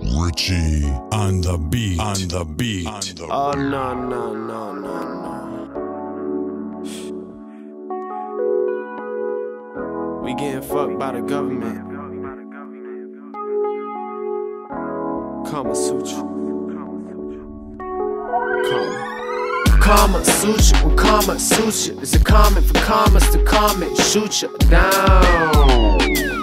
Richie on the beat, Oh no. We getting fucked by the government. Kama Sutra. Kama Sutra. When Kama Sutra is a comment for commas to comment, shoot you down.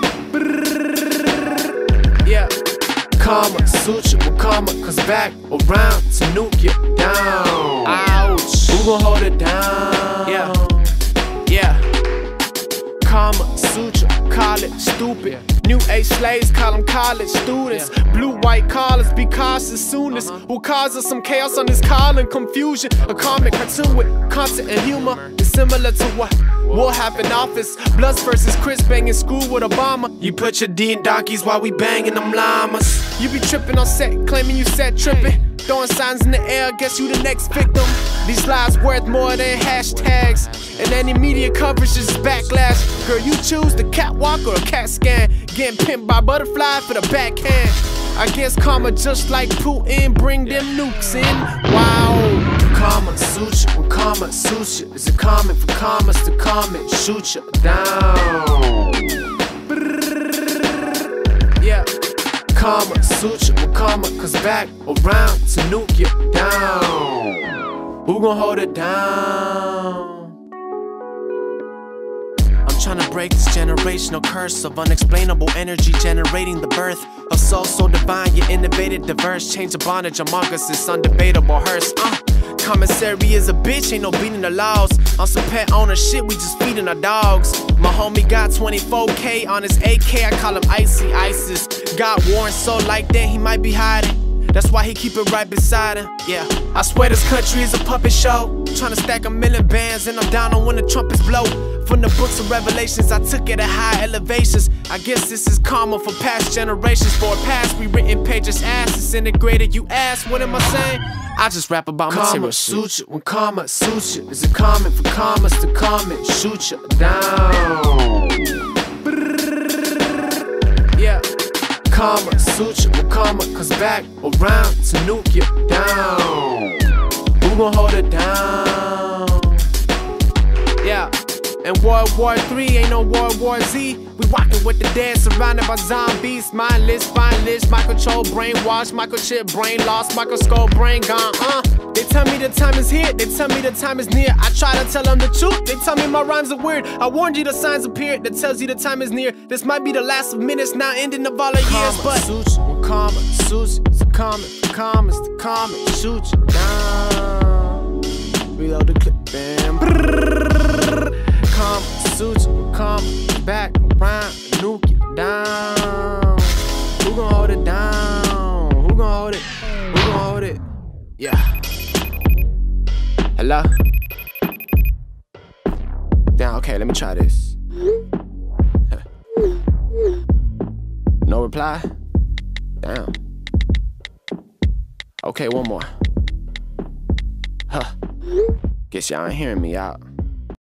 Yeah. Kama Sutra when karma comes back around to nuke you down. Ouch. Who gon' hold it down? Yeah. Kama Sutra, call it stupid. New age slaves call them college students. Blue, white collars be cautious soonest. Will cause us some chaos on this call and confusion. A comic cartoon with content and humor is similar to what will happen office. Bloods versus Chris banging school with Obama. You put your D in donkeys while we banging them llamas. You be tripping on set, claiming you set tripping. Throwing signs in the air, guess you the next victim. These lies worth more than hashtags. And any media coverage is backlash. Girl, you choose the catwalk or a CAT scan. Getting pimped by butterfly for the backhand. I guess karma just like Putin, bring them nukes in. Wow. Kama Sutra, when Kama Sutra is a comment for commas to comment, shoot you down. Yeah. Kama Sutra when karma comes back around to nuke you down. Who gon' hold it down? I'm tryna break this generational curse of unexplainable energy generating the birth of soul so divine, you innovated, diverse. Change the bondage among us, it's undebatable hearse. Commissary is a bitch, ain't no beating the laws. On some pet owner shit, we just feeding our dogs. My homie got 24K on his AK, I call him Icy Isis. Got Warren so like that, he might be hiding. That's why he keep it right beside him, yeah. I swear this country is a puppet show. Tryna stack a million bands and I'm down on when the trumpets blow. From the books of Revelations, I took it at high elevations. I guess this is karma for past generations. For a past rewritten pages, ass disintegrated. You ask, what am I saying? I just rap about material shit. Kama Sutra, when Kama Sutra is a comment for commas to comment, shoot you down. Yeah. Kama Sutra when karma comes back around to nuke you down. Who gon' hold it down? Yeah. And World War III ain't no World War Z. We walking with the dead, surrounded by zombies. Mindless, spineless, mind control, brainwashed, microchip, brain lost, microscope, brain gone. They tell me the time is here, they tell me the time is near. I try to tell them the truth, they tell me my rhymes are weird. I warned you the signs appeared that tells you the time is near. This might be the last of minutes, now ending of all the years, but Kama Sutra, it's a comment, commas to comment, shoot you down. Reload the clip, bam. Kama Sutra, when karma back around, nuke you down. Who gon' hold it down? Who gon' hold it? Who gon' hold it? Yeah. Hello? Damn, okay, let me try this. No reply? Damn. Okay, one more. Guess y'all ain't hearing me out.